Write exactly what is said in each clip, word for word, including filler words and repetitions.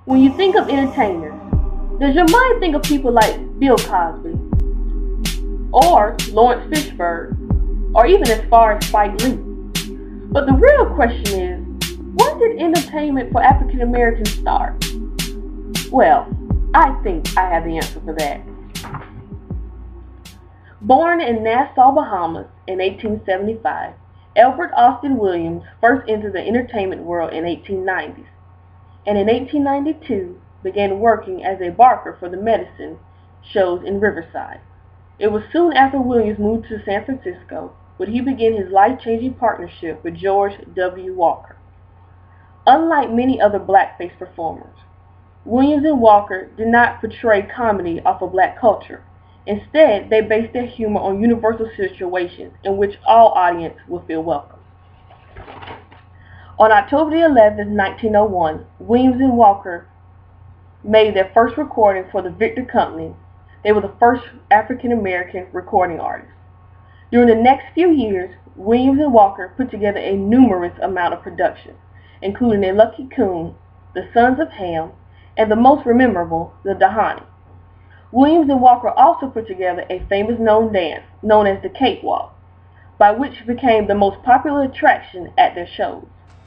When you think of entertainers, does your mind think of people like Bill Cosby, or Lawrence Fishburne, or even as far as Spike Lee? But the real question is, when did entertainment for African Americans start? Well, I think I have the answer for that. Born in Nassau, Bahamas in eighteen seventy-five, Albert Austin Williams first entered the entertainment world in eighteen nineties, and in eighteen ninety-two began working as a barker for the medicine shows in Riverside. It was soon after Williams moved to San Francisco when he began his life-changing partnership with George W. Walker. Unlike many other blackface performers, Williams and Walker did not portray comedy off of black culture. Instead, they based their humor on universal situations in which all audiences would feel welcome. On October eleventh, nineteen oh one, Williams and Walker made their first recording for the Victor Company. They were the first African American recording artists. During the next few years, Williams and Walker put together a numerous amount of productions, including A Lucky Coon, The Sons of Ham, and the most memorable, The Dahani. Williams and Walker also put together a famous known dance known as the Cakewalk, by which became the most popular attraction at their shows.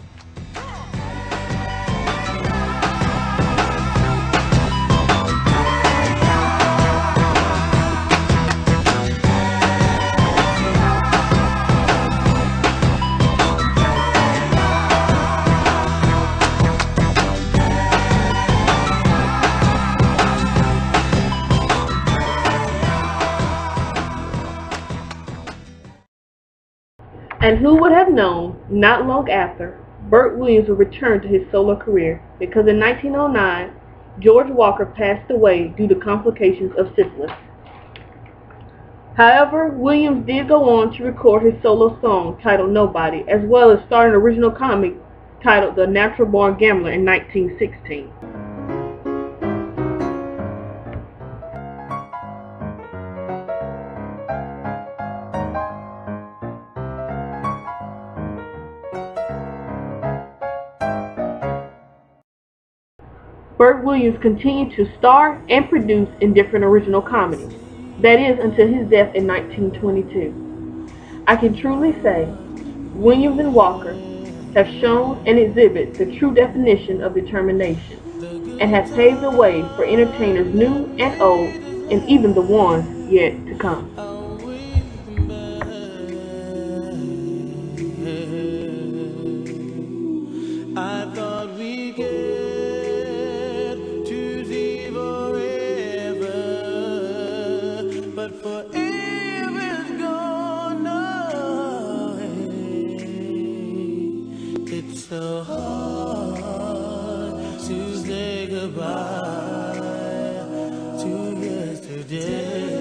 And who would have known, not long after, Bert Williams would return to his solo career, because in nineteen oh nine, George Walker passed away due to complications of syphilis. However, Williams did go on to record his solo song titled Nobody, as well as start an original comic titled The Natural Born Gambler in nineteen sixteen. Bert Williams continued to star and produce in different original comedies. That is, until his death in nineteen twenty-two. I can truly say, Williams and Walker have shown and exhibit the true definition of determination, and have paved the way for entertainers new and old, and even the ones yet to come. I thought we could but forever's gone away. It's so hard to say goodbye to yesterday.